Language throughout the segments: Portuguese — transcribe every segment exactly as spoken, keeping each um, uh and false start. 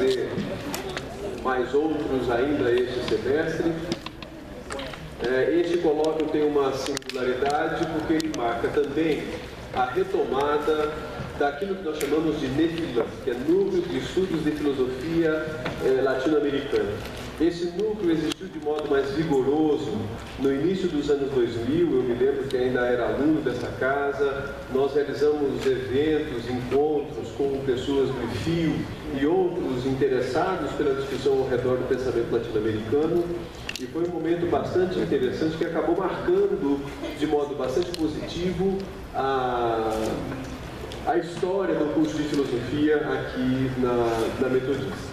fazer mais outros ainda este semestre. É, este colóquio tem uma singularidade porque ele marca também a retomada daquilo que nós chamamos de NEFILAM, que é Núcleo de Estudos de Filosofia eh, Latino-Americana. Esse núcleo existiu de modo mais vigoroso no início dos anos dois mil, eu me lembro que ainda era aluno dessa casa, nós realizamos eventos, encontros com pessoas do I F I O e outros interessados pela discussão ao redor do pensamento latino-americano, e foi um momento bastante interessante que acabou marcando de modo bastante positivo a... a história do curso de filosofia aqui na, na Metodista.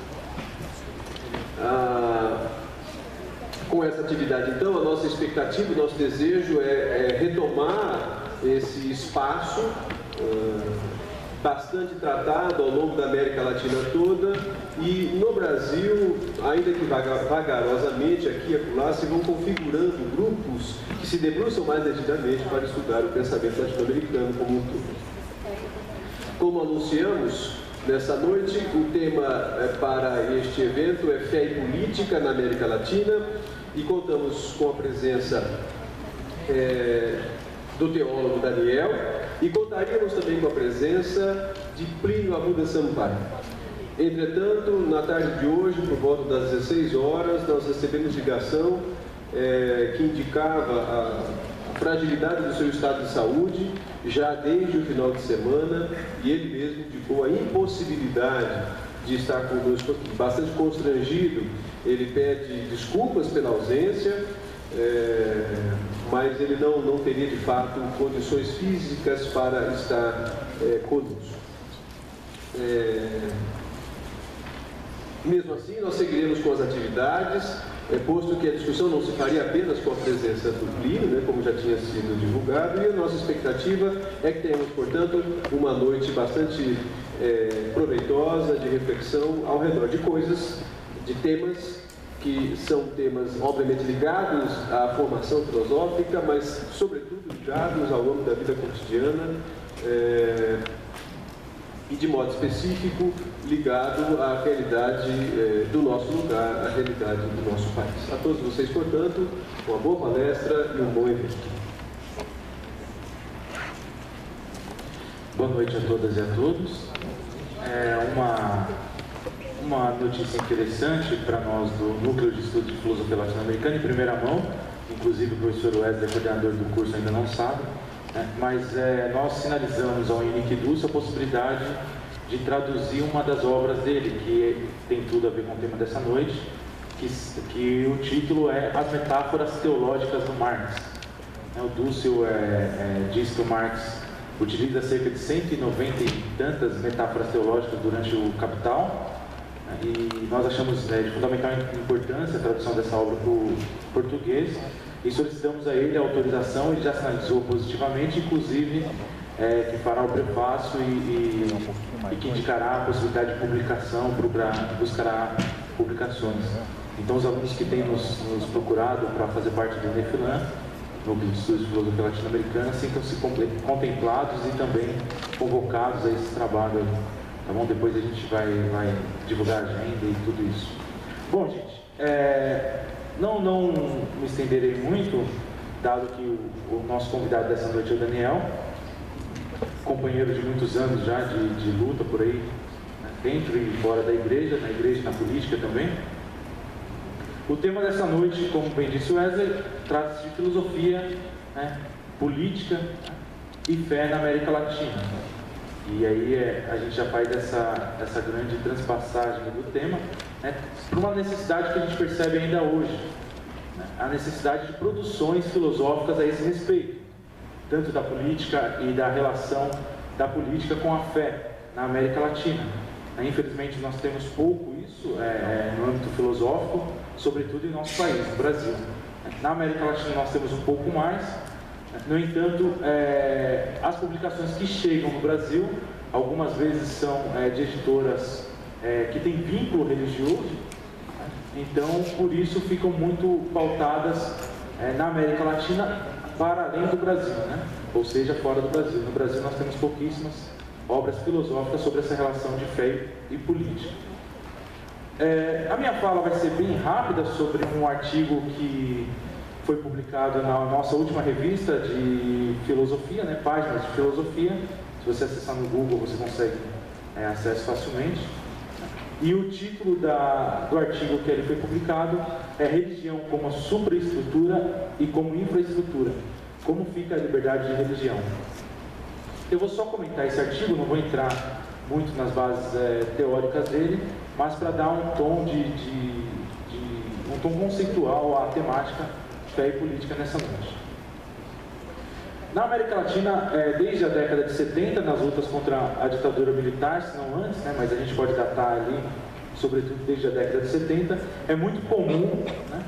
Ah, com essa atividade, então, a nossa expectativa, o nosso desejo é, é retomar esse espaço ah, bastante tratado ao longo da América Latina toda, e no Brasil, ainda que vaga, vagarosamente, aqui e acolá, se vão configurando grupos que se debruçam mais detidamente para estudar o pensamento latino-americano como um todo. Como anunciamos nessa noite, o tema para este evento é Fé e Política na América Latina, e contamos com a presença é, do teólogo Daniel, e contaríamos também com a presença de Plínio Arruda Sampaio. Entretanto, na tarde de hoje, por volta das dezesseis horas, nós recebemos ligação é, que indicava a fragilidade do seu estado de saúde já desde o final de semana, e ele mesmo indicou a impossibilidade de estar conosco, bastante constrangido. Ele pede desculpas pela ausência, é, mas ele não, não teria de fato condições físicas para estar é, conosco. É, mesmo assim, nós seguiremos com as atividades, é, posto que a discussão não se faria apenas com a presença do Plínio, né, como já tinha sido divulgado, e a nossa expectativa é que tenhamos, portanto, uma noite bastante é, proveitosa de reflexão ao redor de coisas, de temas que são temas, obviamente, ligados à formação filosófica, mas, sobretudo, ligados ao âmbito da vida cotidiana, é, e, de modo específico, ligado à realidade eh, do nosso lugar, à realidade do nosso país. A todos vocês, portanto, uma boa palestra e um bom evento. Boa noite a todas e a todos. É uma, uma notícia interessante para nós do Núcleo de Estudos de Filosofia Latino-Americana, em primeira mão, inclusive o professor Wesley, coordenador do curso, ainda não sabe, né? Mas é, nós sinalizamos ao Iniquidus a possibilidade de traduzir uma das obras dele, que tem tudo a ver com o tema dessa noite, que, que o título é As Metáforas Teológicas do Marx. O Dussel é, é, diz que o Marx utiliza cerca de cento e noventa e tantas metáforas teológicas durante o Capital, né? E nós achamos é, de fundamental importância a tradução dessa obra para o português, e solicitamos a ele a autorização. Ele já sinalizou positivamente, inclusive é, que fará o prefácio e, e, e que indicará a possibilidade de publicação, procurará, buscará publicações. Então, os alunos que têm nos, nos procurado para fazer parte do NEFILAM, Núcleo de Estudos de Filosofia Latino-Americana, sintam-se contemplados e também convocados a esse trabalho aí, tá bom? Depois a gente vai, vai divulgar a agenda e tudo isso. Bom, gente, é, não, não me estenderei muito, dado que o, o nosso convidado dessa noite é o Daniel, companheiro de muitos anos já de, de luta por aí, né, dentro e fora da igreja, na igreja e na política também. O tema dessa noite, como bem disse o Wesley, trata-se de filosofia, né, política, né, e fé na América Latina. E aí é, a gente já faz essa, essa grande transpassagem do tema, né, por uma necessidade que a gente percebe ainda hoje, né, a necessidade de produções filosóficas a esse respeito, tanto da política e da relação da política com a fé na América Latina. Infelizmente, nós temos pouco isso é, é, no âmbito filosófico, sobretudo em nosso país, no Brasil. Na América Latina nós temos um pouco mais. No entanto, é, as publicações que chegam no Brasil, algumas vezes são é, de editoras é, que têm vínculo religioso, então, por isso, ficam muito pautadas é, na América Latina para além do Brasil, né? Ou seja, fora do Brasil. No Brasil nós temos pouquíssimas obras filosóficas sobre essa relação de fé e política. É, a minha fala vai ser bem rápida sobre um artigo que foi publicado na nossa última revista de filosofia, né, Páginas de Filosofia. Se você acessar no Google, você consegue é, acesso facilmente. E o título da, do artigo que ele foi publicado é Religião como Supraestrutura e como Infraestrutura. Como fica a liberdade de religião? Eu vou só comentar esse artigo, não vou entrar muito nas bases é, teóricas dele, mas para dar um tom de, de, de um tom conceitual à temática fé e política nessa noite. Na América Latina, é, desde a década de setenta, nas lutas contra a ditadura militar, se não antes, né, mas a gente pode datar ali, sobretudo desde a década de setenta, é muito comum, né,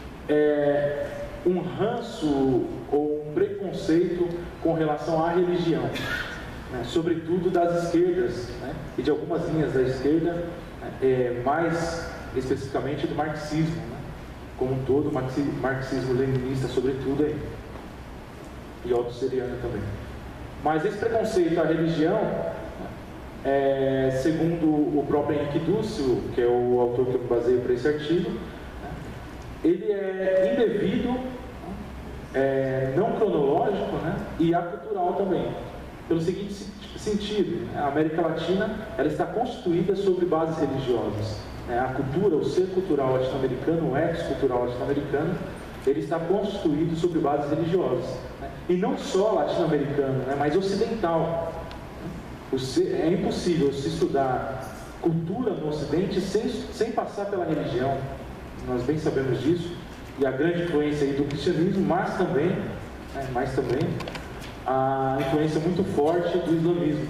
é, um ranço ou um preconceito com relação à religião, né, sobretudo das esquerdas, né, e de algumas linhas da esquerda, né, é, mais especificamente do marxismo, né, como um todo, marxismo-leninista sobretudo aí. E autosseriana também. Mas esse preconceito à religião, é, segundo o próprio Henrique Dussel, que é o autor que eu me baseio para esse artigo, ele é indevido, é, não cronológico, né, e acultural também. Pelo seguinte sentido, a América Latina ela está constituída sobre bases religiosas. A cultura, o ser cultural latino-americano, o ex-cultural latino-americano, ele está constituído sobre bases religiosas. Né? E não só latino-americano, né, mas ocidental. O ser, é impossível se estudar cultura no Ocidente sem, sem passar pela religião. Nós bem sabemos disso. E a grande influência aí do cristianismo, mas também, né, mas também a influência muito forte do islamismo.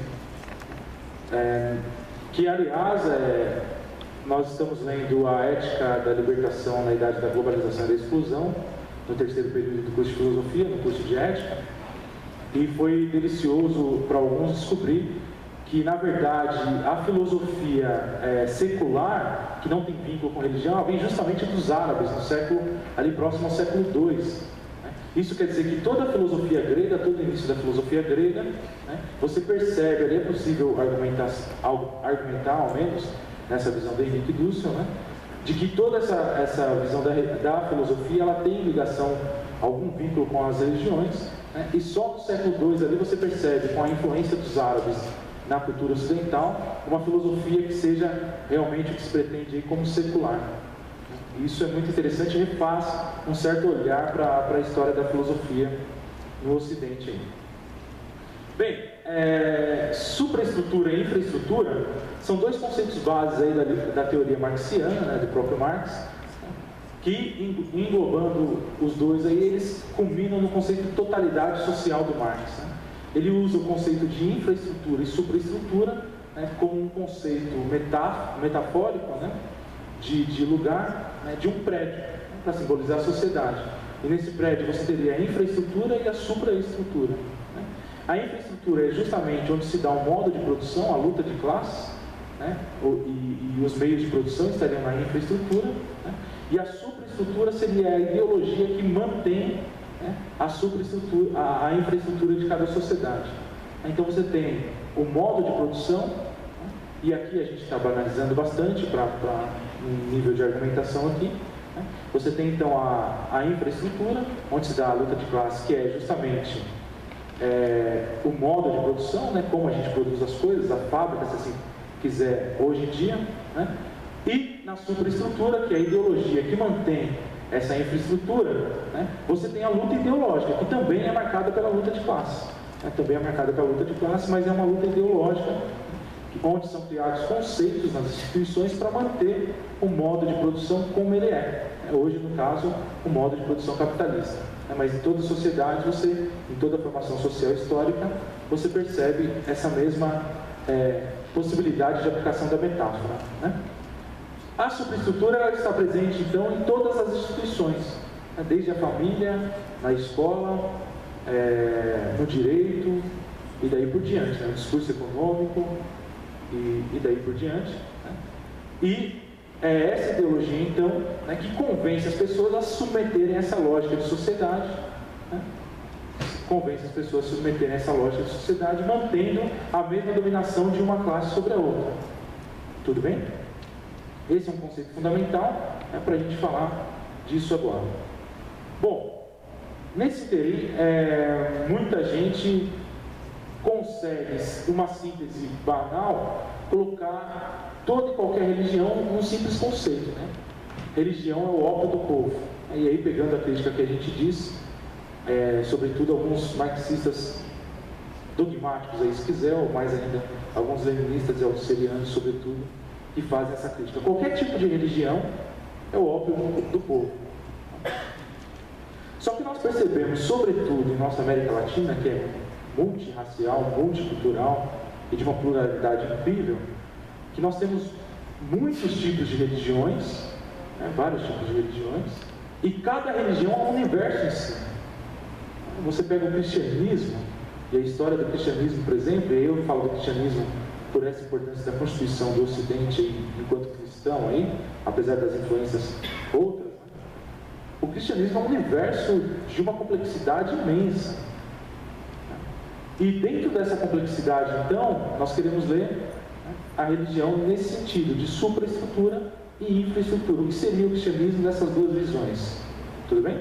É, que, aliás, é, nós estamos lendo a Ética da Libertação na Idade da Globalização e da Exclusão, no terceiro período do curso de Filosofia, no curso de Ética, e foi delicioso para alguns descobrir que, na verdade, a filosofia é, secular, que não tem vínculo com religião, ela vem justamente dos árabes, no século, ali próximo ao século dois. Né? Isso quer dizer que toda a filosofia grega, todo o início da filosofia grega, né, você percebe, ali é possível argumentar, argumentar ao menos, nessa visão do Henrique Dussel, né, de que toda essa, essa visão da, da filosofia ela tem ligação, algum vínculo com as religiões, né, e só no século dois ali você percebe, com a influência dos árabes na cultura ocidental, uma filosofia que seja realmente o que se pretende aí como secular. E isso é muito interessante e refaz um certo olhar para a história da filosofia no Ocidente aí. Bem, é, supraestrutura e infraestrutura são dois conceitos bases aí da, da teoria marxiana, né, do próprio Marx, que, englobando os dois aí, eles culminam no conceito de totalidade social do Marx. Né? Ele usa o conceito de infraestrutura e supraestrutura, né, como um conceito metaf metafórico, né, de, de lugar, né, de um prédio, né, para simbolizar a sociedade. E nesse prédio você teria a infraestrutura e a supraestrutura. Né? A infraestrutura é justamente onde se dá um modo de produção, a luta de classes, né, e, e os meios de produção estariam na infraestrutura, né? E a supraestrutura seria a ideologia que mantém, né, a, supraestrutura, a, a infraestrutura de cada sociedade. Então você tem o modo de produção, né, e aqui a gente está banalizando bastante para um nível de argumentação aqui. Né? Você tem então a, a infraestrutura, onde se dá a luta de classe, que é justamente é, o modo de produção, né, como a gente produz as coisas, a fábrica, se assim quiser, hoje em dia, né? E na supraestrutura, que é a ideologia que mantém essa infraestrutura, né, você tem a luta ideológica, que também é marcada pela luta de classe. Né, também é marcada pela luta de classe, mas é uma luta ideológica, onde são criados conceitos nas instituições para manter o modo de produção como ele é. Hoje, no caso, o modo de produção capitalista. Né, mas em toda a sociedade, você, em toda a formação social histórica, você percebe essa mesma é, possibilidade de aplicação da metáfora. Né? A supraestrutura ela está presente, então, em todas as instituições, né? Desde a família, na escola, é, no direito, e daí por diante, né? No discurso econômico, e, e daí por diante. Né? E é essa ideologia, então, né, que convence as pessoas a se submeterem a essa lógica de sociedade, né? Convence as pessoas a se submeterem a essa lógica de sociedade, mantendo a mesma dominação de uma classe sobre a outra. Tudo bem? Esse é um conceito fundamental, é para a gente falar disso agora. Bom, nesse interim, é, muita gente consegue, uma síntese banal, colocar toda e qualquer religião num simples conceito, né? Religião é o ópio do povo. E aí, pegando a crítica que a gente diz, é, sobretudo alguns marxistas dogmáticos, aí, se quiser, ou mais ainda, alguns leninistas e altusserianos, sobretudo, que fazem essa crítica. Qualquer tipo de religião é o ópio do povo. Só que nós percebemos, sobretudo em nossa América Latina, que é multirracial, multicultural e de uma pluralidade incrível, que nós temos muitos tipos de religiões, né, vários tipos de religiões, e cada religião é um universo em si. Você pega o cristianismo, e a história do cristianismo, por exemplo, e eu falo do cristianismo por essa importância da Constituição do Ocidente enquanto cristão, aí, apesar das influências outras, né? O cristianismo é um universo de uma complexidade imensa. E dentro dessa complexidade, então, nós queremos ler, né, a religião nesse sentido, de supraestrutura e infraestrutura. O que seria o cristianismo nessas duas visões? Tudo bem?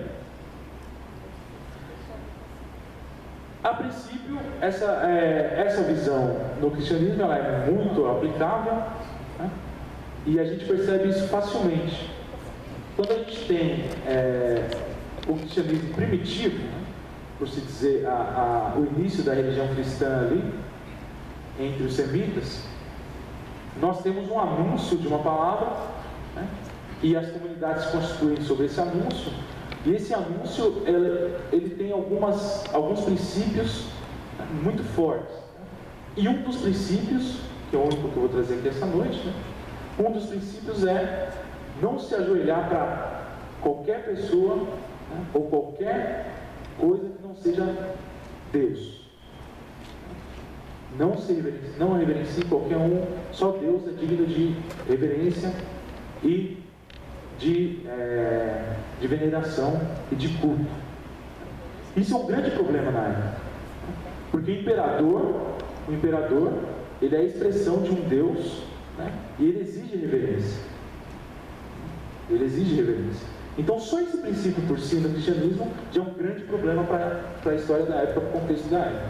A princípio, essa, é, essa visão no cristianismo ela é muito aplicável, né? E a gente percebe isso facilmente. Quando a gente tem é, o cristianismo primitivo, né, por se dizer, a, a, o início da religião cristã ali, entre os semitas, nós temos um anúncio de uma palavra, né, e as comunidades se constituem sobre esse anúncio, e esse anúncio, ele, ele tem algumas, alguns princípios, né, muito fortes. E um dos princípios, que é o único que eu vou trazer aqui essa noite, né, um dos princípios é não se ajoelhar para qualquer pessoa, né, ou qualquer coisa que não seja Deus. Não se reverencie, não reverencie qualquer um, só Deus é digno de reverência e de, é, de veneração e de culto. Isso é um grande problema na época, porque o imperador, o imperador, ele é a expressão de um Deus, né, e ele exige reverência. Ele exige reverência. Então, só esse princípio por si no cristianismo já é um grande problema para a história da época, para o contexto da época.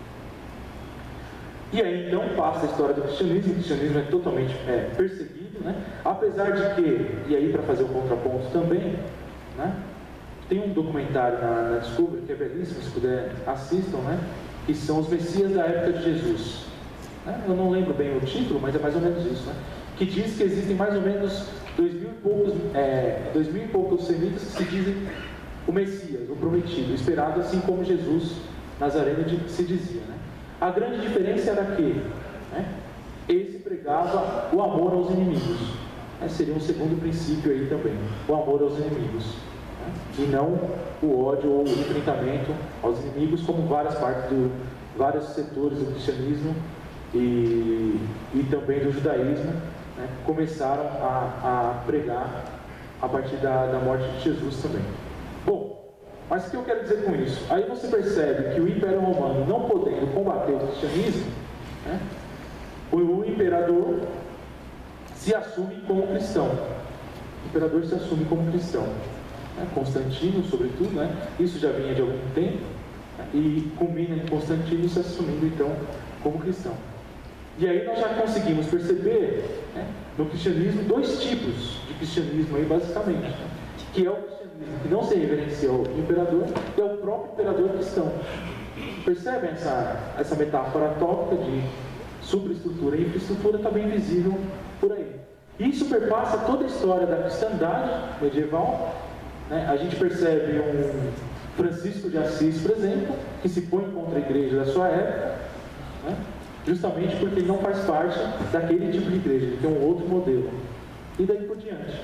E aí, então, passa a história do cristianismo. O cristianismo é totalmente é, perseguido, né? Apesar de que, e aí para fazer o contraponto também, né, tem um documentário na, na Discovery, que é belíssimo, se puder, assistam, né, que são os Messias da época de Jesus. Né? Eu não lembro bem o título, mas é mais ou menos isso, né? Que diz que existem mais ou menos dois mil e poucos, é, dois mil e poucos semitas que se dizem o Messias, o prometido, o esperado, assim como Jesus Nazareno se dizia, né? A grande diferença era que, né, esse pregava o amor aos inimigos, né? Seria um segundo princípio aí também, o amor aos inimigos, né? E não o ódio ou o enfrentamento aos inimigos, como várias partes do, vários setores do cristianismo e, e também do judaísmo, né, começaram a, a pregar a partir da, da morte de Jesus também. Bom, mas o que eu quero dizer com isso? Aí você percebe que o Império Romano, não podendo combater o cristianismo, né, o, o imperador se assume como cristão. O imperador se assume como cristão. Né, Constantino, sobretudo, né, isso já vinha de algum tempo, né, e culmina em Constantino se assumindo então como cristão. E aí nós já conseguimos perceber, né, no cristianismo dois tipos de cristianismo aí basicamente, né, que é o cristianismo que não se reverencia ao imperador e é o próprio imperador cristão. Percebem essa, essa metáfora tópica de superestrutura e infraestrutura está bem visível por aí. Isso perpassa toda a história da cristandade medieval, né? A gente percebe um Francisco de Assis, por exemplo, que se põe contra a igreja da sua época, né, justamente porque ele não faz parte daquele tipo de igreja, ele tem um outro modelo. E daí por diante.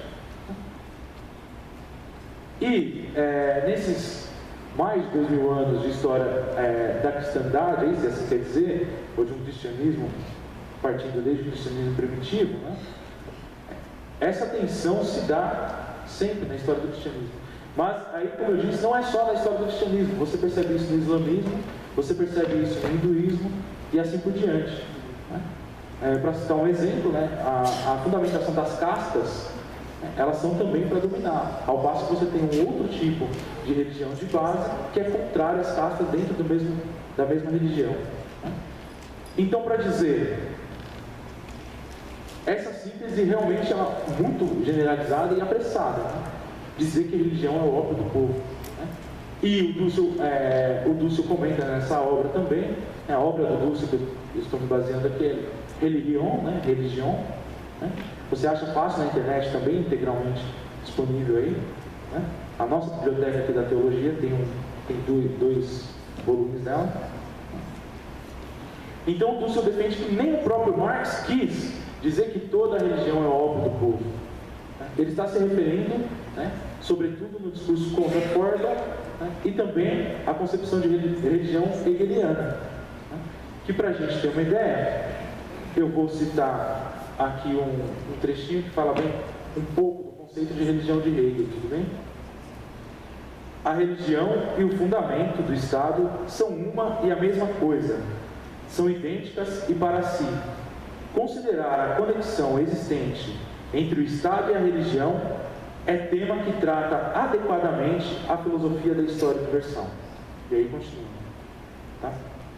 E é, nesses mais de dois mil anos de história é, da cristandade, se assim quer dizer, ou de um cristianismo, partindo desde o cristianismo primitivo, né, essa tensão se dá sempre na história do cristianismo. Mas aí, como eu disse, não é só na história do cristianismo, você percebe isso no islamismo, você percebe isso no hinduísmo, e assim por diante, né? é, para citar um exemplo, né, a, a fundamentação das castas, né, elas são também para dominar, ao passo que você tem um outro tipo de religião de base que é contrária às castas dentro do mesmo, da mesma religião. Né? Então, para dizer, essa síntese realmente é muito generalizada e apressada, né? Dizer que religião é o ópio do povo. Né? E o Dúcio, é, o Dúcio comenta nessa obra também, né, a obra do Dúcio que eu estou me baseando aqui é Religion, né? Religion, né? Você acha fácil na internet também, integralmente disponível aí. Né? A nossa biblioteca aqui da teologia tem, um, tem dois, dois volumes dela. Então o Dúcio defende que nem o próprio Marx quis dizer que toda a religião é o ópio do povo. Ele está se referindo, né, sobretudo no discurso contra Feuerbach, né, e também a concepção de religião hegeliana. Né, que, para a gente ter uma ideia, eu vou citar aqui um, um trechinho que fala bem um pouco do conceito de religião de Hegel, tudo bem? A religião e o fundamento do Estado são uma e a mesma coisa, são idênticas e para si. Considerar a conexão existente entre o Estado e a religião é tema que trata adequadamente a filosofia da história e diversão. E aí continua. Tá?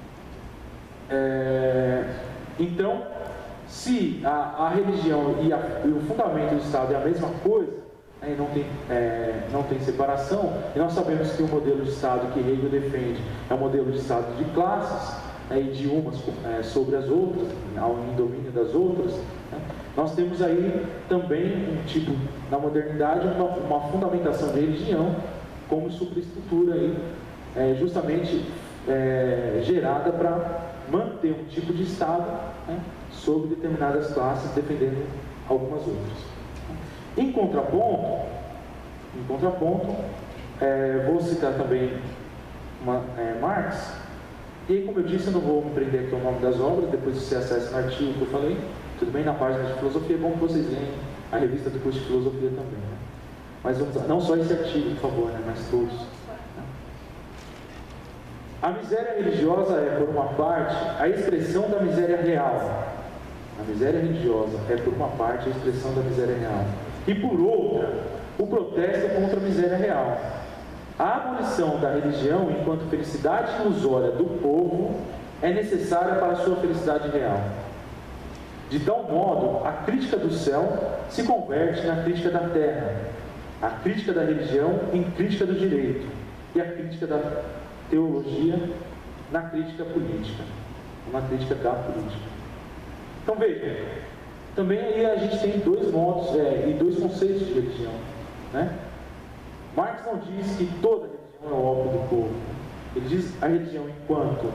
É, então, se a, a religião e, a, e o fundamento do Estado é a mesma coisa, né, e não tem, é, não tem separação, e nós sabemos que o modelo de Estado que Hegel defende é um modelo de Estado de classes, né, e de umas é, sobre as outras, em domínio das outras, né, nós temos aí também um tipo, na modernidade, uma, uma fundamentação de religião como superestrutura aí, é, justamente é, gerada para manter um tipo de Estado, né, sobre determinadas classes, defendendo algumas outras. Em contraponto, em contraponto é, vou citar também uma, é, Marx, e aí, como eu disse, eu não vou me prender aqui ao nome das obras, depois você acessa no artigo que eu falei, tudo bem, na página de filosofia, é bom que vocês leiam a revista do curso de filosofia também. Né? Mas vamos, não só esse artigo, por favor, né? Mas todos. Né? A miséria religiosa é, por uma parte, a expressão da miséria real. A miséria religiosa é, por uma parte, a expressão da miséria real. E, por outra, o protesto contra a miséria real. A abolição da religião enquanto felicidade ilusória do povo é necessária para a sua felicidade real. De tal modo, a crítica do céu se converte na crítica da terra, a crítica da religião em crítica do direito, e a crítica da teologia na crítica política, na crítica da política. Então vejam, também aí a gente tem dois modos é, e dois conceitos de religião, né? Marx não diz que toda religião é o ópio do povo. Ele diz a religião enquanto...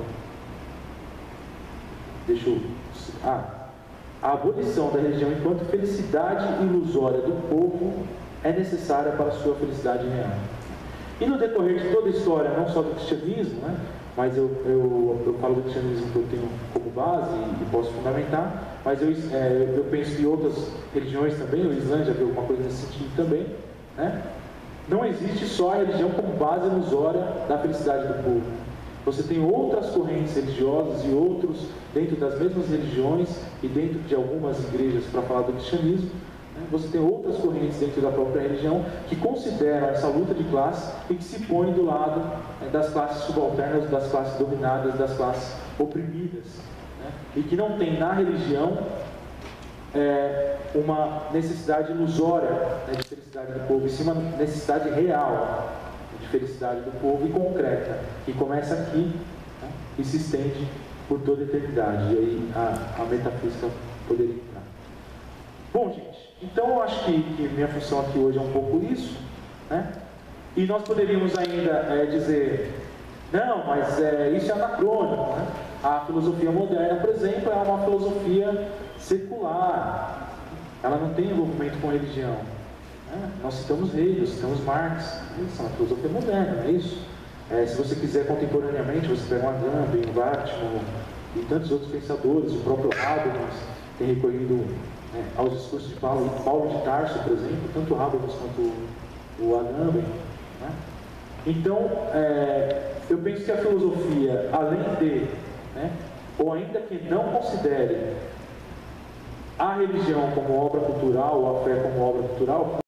Deixa eu... Ah, a abolição da religião enquanto felicidade ilusória do povo é necessária para a sua felicidade real. E no decorrer de toda a história, não só do cristianismo, né, mas eu, eu, eu falo do cristianismo que eu tenho como base e, e posso fundamentar, mas eu, é, eu penso que outras religiões também, o Islã já viu alguma coisa nesse sentido também, né? Não existe só a religião como base ilusória da felicidade do povo. Você tem outras correntes religiosas e outros dentro das mesmas religiões e dentro de algumas igrejas, para falar do cristianismo, né? Você tem outras correntes dentro da própria religião que consideram essa luta de classe e que se põem do lado, né, das classes subalternas, das classes dominadas, das classes oprimidas, né? E que não tem na religião é, uma necessidade ilusória, né, de felicidade do povo, e sim uma necessidade real de felicidade do povo e concreta, que começa aqui, né, e se estende por toda a eternidade. E aí a, a metafísica poderia entrar. Bom, gente, então eu acho que, que minha função aqui hoje é um pouco isso, né? E nós poderíamos ainda é, dizer, não, mas é, isso é anacrônico, né? A filosofia moderna, por exemplo, é uma filosofia secular, ela não tem envolvimento com religião. Né? Nós citamos Hegel, citamos Marx, isso é uma filosofia moderna, não é isso? É, se você quiser contemporaneamente, você pega um Agamben, um Wartman e tantos outros pensadores, o próprio Habermas tem recorrido é, aos discursos de Paulo, Paulo de Tarso, por exemplo, tanto o Habermas quanto o Agamben. Né? Então, é, eu penso que a filosofia, além de, né, ou ainda que não considere a religião como obra cultural, a fé como obra cultural,